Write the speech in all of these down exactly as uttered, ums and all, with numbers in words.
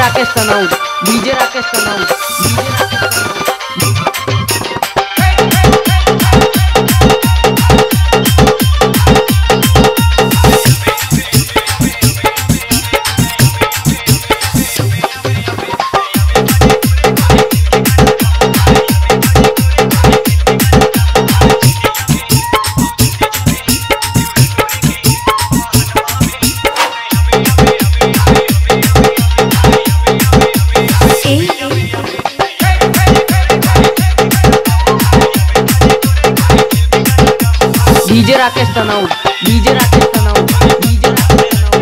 Rakesh Tanaur, DJ Rakesh Tanaur, DJ Rakesh Tanaur. DJ Rakesh Tanaur, DJ Rakesh Tanaur, DJ Rakesh Tanaur.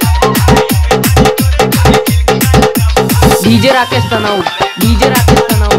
DJ Rakesh Tanaur, DJ Rakesh तनाउर।